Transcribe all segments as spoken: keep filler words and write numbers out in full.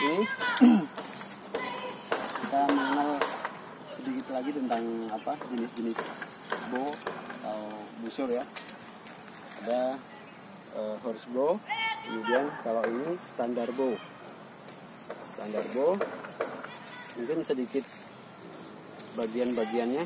ini kita mengenal sedikit lagi tentang apa jenis-jenis bow atau busur ya. Ada uh, horse bow, kemudian kalau ini standar bow. Standar bow mungkin sedikit bagian-bagiannya.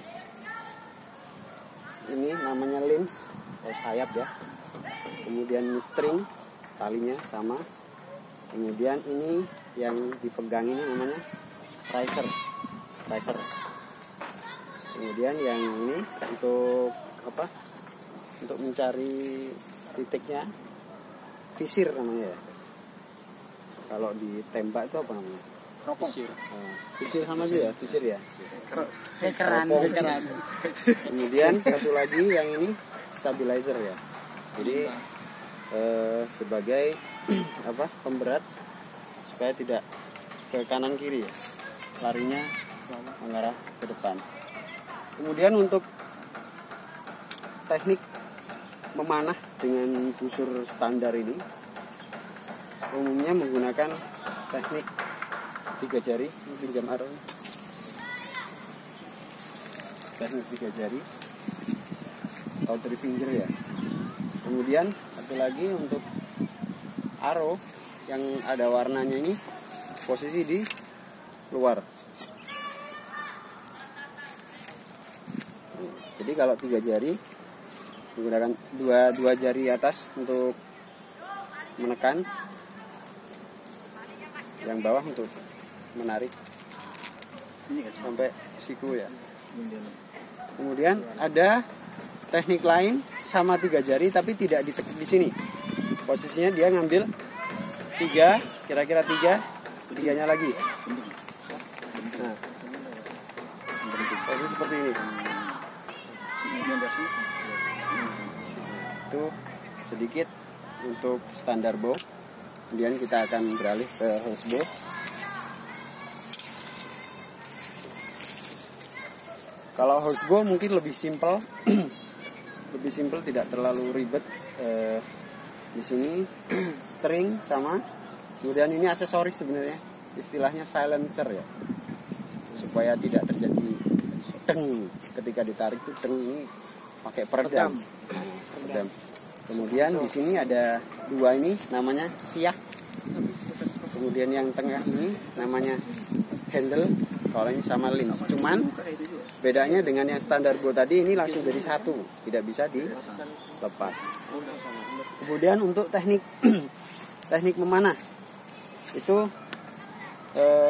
Ini namanya lins atau sayap ya. Kemudian string, talinya sama. Kemudian ini yang dipegang ini namanya riser. Riser. Kemudian yang ini untuk apa? Untuk mencari titiknya visir namanya ya. Kalau ditembak itu apa namanya? Visir. Oh, visir sama aja ya, visir ya. Veteran, veteran. Kemudian satu lagi yang ini stabilizer ya. Jadi eh, sebagai apa? Pemberat supaya tidak ke kanan kiri ya. Larinya mengarah ke depan. Kemudian untuk teknik memanah dengan busur standar ini umumnya menggunakan teknik tiga jari, pinjam arrow. Teknik tiga jari atau three finger ya. Kemudian satu lagi untuk arrow yang ada warnanya ini posisi di luar. Jadi kalau tiga jari menggunakan dua dua jari atas untuk menekan, yang bawah untuk menarik sampai siku ya. Kemudian ada teknik lain sama tiga jari tapi tidak di, di sini. Posisinya dia ngambil tiga, kira-kira tiga, tiganya lagi. Nah, posisi seperti ini. Itu sedikit untuk standar bow. Kemudian kita akan beralih ke horse bow. Kalau horse bow mungkin lebih simpel, lebih simpel, tidak terlalu ribet. Eh, di sini string sama, kemudian ini aksesoris sebenarnya, istilahnya silencer ya, supaya tidak terjadi deng ketika ditarik itu deng, ini pakai peredam. Peredam. Kemudian di sini ada dua ini namanya siak. Kemudian yang tengah ini namanya handle. Kalau ini sama lins. Cuman bedanya dengan yang standar bow tadi, ini langsung jadi satu, tidak bisa dilepas. Kemudian untuk teknik teknik memanah itu eh,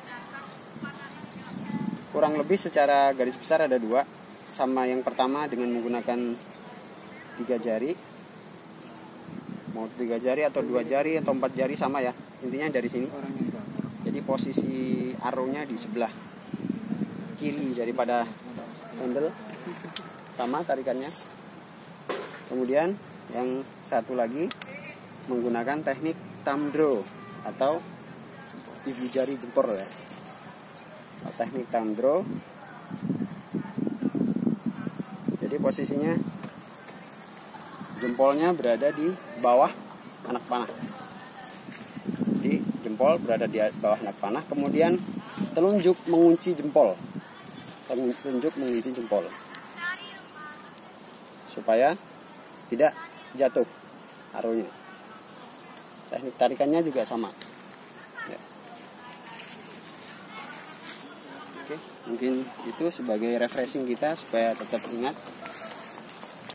kurang lebih secara garis besar ada dua. Sama yang pertama dengan menggunakan tiga jari. Mau tiga jari atau dua jari atau empat jari sama ya, intinya dari sini. Jadi posisi arrownya di sebelah kiri daripada handle, sama tarikannya. Kemudian yang satu lagi menggunakan teknik thumb draw atau ibu jari jempol ya. Teknik thumb draw. Jadi posisinya jempolnya berada di bawah anak panah. Jadi jempol berada di bawah anak panah, kemudian telunjuk mengunci jempol. Telunjuk mengunci jempol. Supaya tidak jatuh arrownya. Teknik tarikannya juga sama. Ya. Oke, mungkin itu sebagai refreshing kita supaya tetap ingat